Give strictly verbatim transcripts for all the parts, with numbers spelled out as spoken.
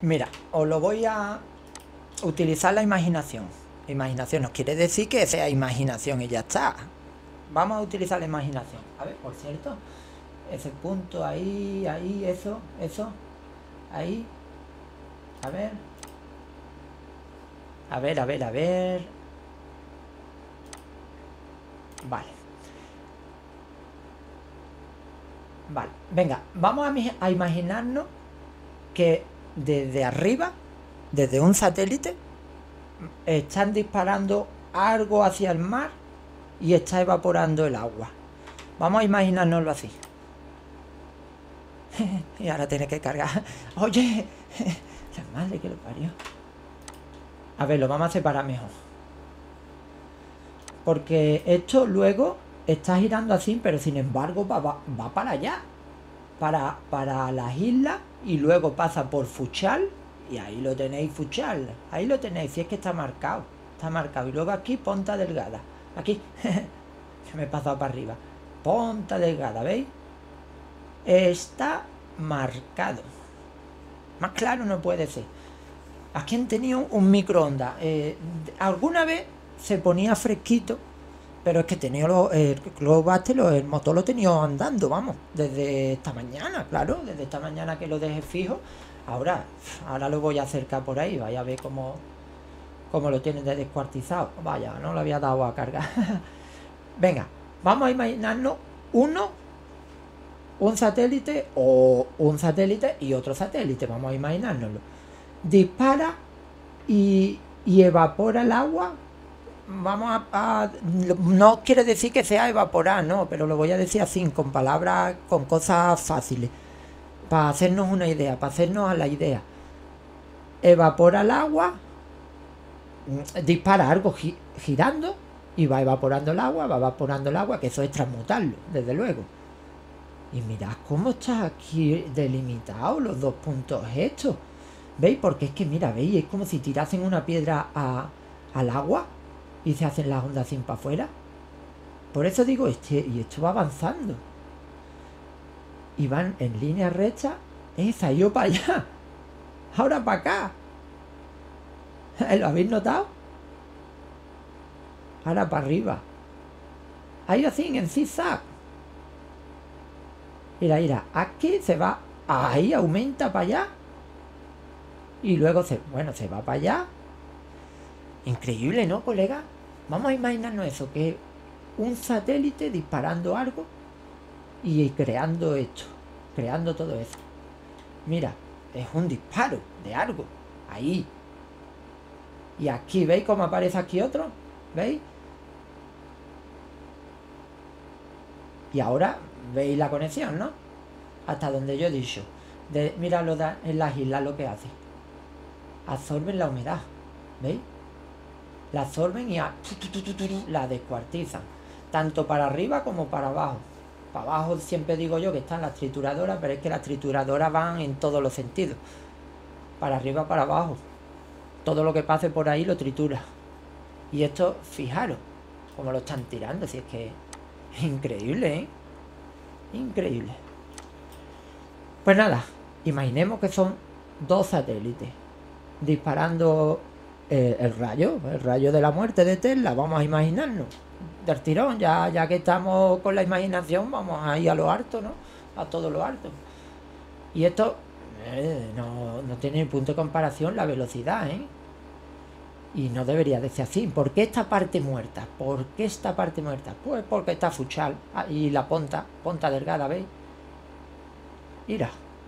Mira, os lo voy a utilizar la imaginación. Imaginación no quiere decir que sea imaginación y ya está. Vamos a utilizar la imaginación. A ver, por cierto, ese punto ahí, ahí, eso, eso, ahí. A ver. A ver, a ver, a ver. Vale. Vale, venga, vamos a, a imaginarnos que desde arriba, desde un satélite, están disparando algo hacia el mar y está evaporando el agua. Vamos a imaginárnoslo así. Y ahora tiene que cargar. Oye, la madre que lo parió. A ver, lo vamos a separar mejor. Porque esto luego está girando así, pero sin embargo va, va, va para allá. Para, para las islas y luego pasa por Fuchal. Y ahí lo tenéis, Fuchal. Ahí lo tenéis, si es que está marcado. Está marcado. Y luego aquí, Ponta Delgada. Aquí. Se me he pasado para arriba. Ponta Delgada, ¿veis? Está marcado. Más claro no puede ser. Aquí han tenido un microondas. Eh, alguna vez se ponía fresquito, pero es que tenía los, el Globate, el motor lo tenía andando, vamos, desde esta mañana, claro, desde esta mañana que lo dejé fijo. Ahora, ahora lo voy a acercar por ahí, vaya a ver cómo, cómo lo tienen de descuartizado. Vaya, no lo había dado a cargar. Venga, vamos a imaginarnos uno, un satélite o un satélite y otro satélite, vamos a imaginárnoslo. Dispara y, y evapora el agua. Vamos a, a, no quiere decir que sea evaporar, no, pero lo voy a decir así, con palabras, con cosas fáciles, para hacernos una idea, para hacernos a la idea. Evapora el agua, dispara algo gi girando y va evaporando el agua, va evaporando el agua, que eso es transmutarlo, desde luego. Y mirad cómo está aquí delimitado los dos puntos estos. ¿Veis? Porque es que, mira, ¿veis? Es como si tirasen una piedra a, al agua y se hacen las ondas sin para afuera. Por eso digo, este, y esto va avanzando. Y van en línea recta. Esa, yo para allá. Ahora para acá. ¿Lo habéis notado? Ahora para arriba. Ahí así, en zigzag. Mira, mira. Aquí se va. Ahí aumenta para allá. Y luego se, bueno, se va para allá. Increíble, ¿no, colega? Vamos a imaginarnos eso, que un satélite disparando algo y creando esto, creando todo eso. Mira, es un disparo de algo, ahí. Y aquí, ¿veis cómo aparece aquí otro? ¿Veis? Y ahora, ¿veis la conexión, no? Hasta donde yo he dicho. De, mira lo da, en las islas lo que hace. Absorben la humedad, ¿veis? La absorben y a, la descuartizan, tanto para arriba como para abajo. Para abajo siempre digo yo que están las trituradoras, pero es que las trituradoras van en todos los sentidos, para arriba, para abajo. Todo lo que pase por ahí lo tritura. Y esto, fijaros cómo lo están tirando, si es que es increíble, ¿eh? Increíble. Pues nada, imaginemos que son dos satélites disparando el, el rayo, el rayo de la muerte de Tesla, vamos a imaginarnos. Del tirón, ya, ya que estamos con la imaginación, vamos a ir a lo alto, ¿no? A todo lo alto. Y esto eh, no, no tiene punto de comparación la velocidad, ¿eh? Y no debería de ser así. ¿Por qué esta parte muerta? ¿Por qué esta parte muerta? Pues porque está Fuchal. Ah, y la ponta, ponta delgada, ¿veis? Mira.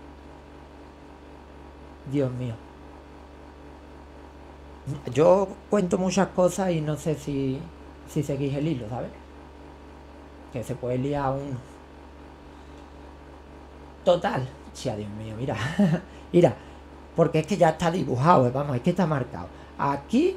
Dios mío. Yo cuento muchas cosas y no sé si, si seguís el hilo, ¿sabes? Que se puede liar uno. Total. Chia, Dios mío, mira. Mira. Porque es que ya está dibujado, vamos, es que está marcado. Aquí.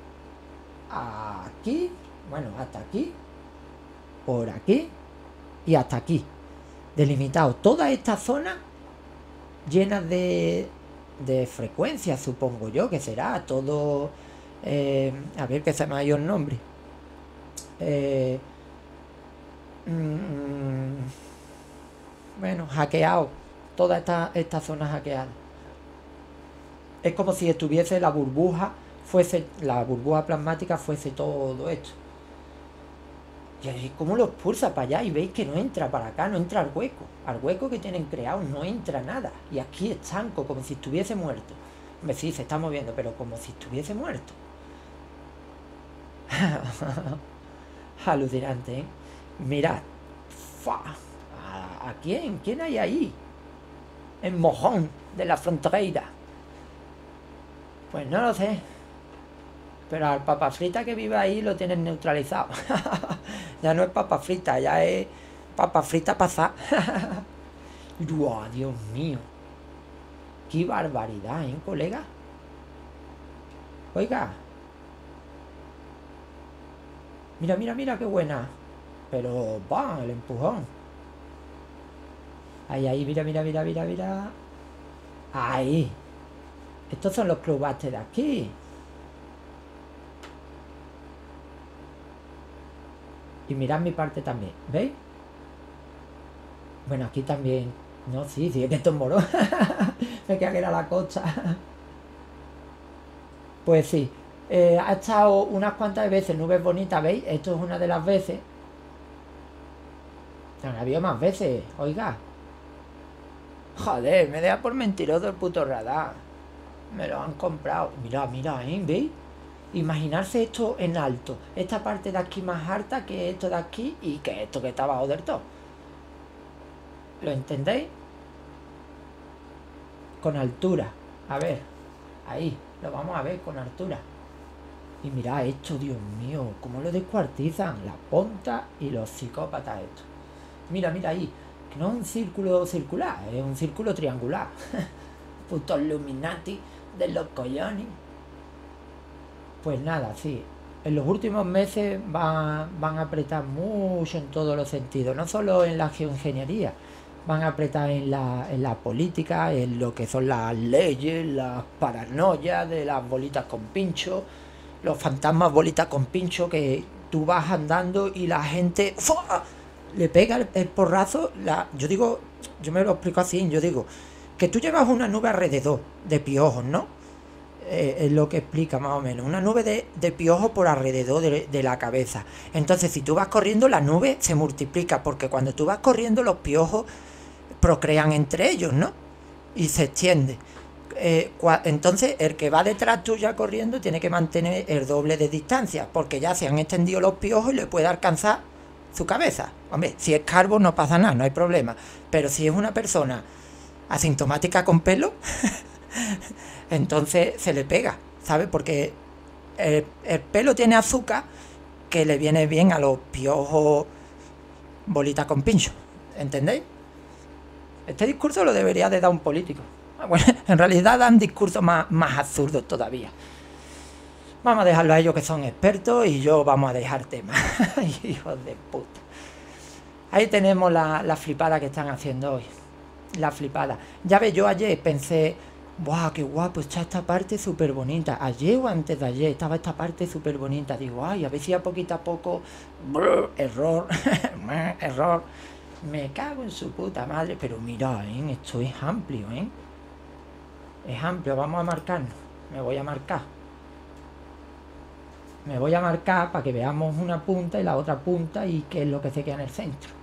Aquí. Bueno, hasta aquí. Por aquí. Y hasta aquí. Delimitado. Toda esta zona llena de, de frecuencias, supongo yo, que será todo. Eh, a ver que se me ha ido el nombre. Eh, mmm, bueno, hackeado. Toda esta, esta zona hackeada. Es como si estuviese la burbuja, fuese la burbuja plasmática, fuese todo esto. Y así, ¿cómo lo expulsa para allá? Y veis que no entra para acá, no entra al hueco. Al hueco que tienen creado no entra nada. Y aquí estanco, como si estuviese muerto. Hombre, sí, se está moviendo, pero como si estuviese muerto. Alucinante, ¿eh? Mirad. ¡Fua! ¿A, a quién? ¿Quién hay ahí? En Mojón, de la frontera. Pues no lo sé. Pero al papa frita que vive ahí lo tienen neutralizado. Ya no es papa frita, ya es papa frita pasada. ¡Wow, Dios mío! ¡Qué barbaridad, eh, colega! Oiga. Mira, mira, mira, qué buena. Pero, va, el empujón. Ahí, ahí, mira, mira, mira, mira, mira. Ahí. Estos son los clubastes de aquí. Y mirad mi parte también, ¿veis? Bueno, aquí también. No, sí, sí, es que esto es moro. Me queda que era la costa. Pues sí. Eh, ha estado unas cuantas veces nubes bonitas, ¿veis? Esto es una de las veces. Han habido más veces, oiga. Joder, me deja por mentiroso el puto radar. Me lo han comprado. Mira, mira, ¿eh? ¿Veis? Imaginarse esto en alto. Esta parte de aquí más alta que esto de aquí y que esto que está abajo del todo. ¿Lo entendéis? Con altura. A ver. Ahí. Lo vamos a ver con altura. Y mirad esto, Dios mío. Cómo lo descuartizan. La ponta y los psicópatas estos. Mira, mira ahí. Que no es un círculo circular. Es un círculo triangular. Putos Illuminati de los collones. Pues nada, sí. En los últimos meses van, van a apretar mucho en todos los sentidos, no solo en la geoingeniería, van a apretar en la, en la política, en lo que son las leyes, las paranoias de las bolitas con pincho, los fantasmas bolitas con pincho que tú vas andando y la gente ¡fua! Le pega el, el porrazo. La, yo digo, yo me lo explico así, yo digo, que tú llevas una nube alrededor de piojos, ¿no? Eh, es lo que explica más o menos. Una nube de, de piojos por alrededor de, de la cabeza. Entonces, si tú vas corriendo, la nube se multiplica, porque cuando tú vas corriendo, los piojos procrean entre ellos, ¿no? Y se extiende. Eh, entonces, el que va detrás tuya corriendo tiene que mantener el doble de distancia, porque ya se han extendido los piojos y le puede alcanzar su cabeza. Hombre, si es calvo no pasa nada, no hay problema. Pero si es una persona asintomática con pelo... entonces se le pega, ¿sabes? Porque el, el pelo tiene azúcar que le viene bien a los piojos bolitas con pincho, ¿entendéis? Este discurso lo debería de dar un político. Bueno, en realidad dan discursos más, más absurdos todavía. Vamos a dejarlo a ellos que son expertos y yo vamos a dejar tema. Hijos de puta. Ahí tenemos la, la flipada que están haciendo hoy. La flipada. Ya ves, yo ayer pensé... ¡Buah, qué guapo! Está esta parte súper bonita. Ayer o antes de ayer estaba esta parte súper bonita. Digo, ay, a ver si a poquito a poco... Brr, error. Error. Me cago en su puta madre. Pero mira, ¿eh? Esto es amplio, ¿eh? Es amplio. Vamos a marcarnos. Me voy a marcar. Me voy a marcar para que veamos una punta y la otra punta y qué es lo que se queda en el centro.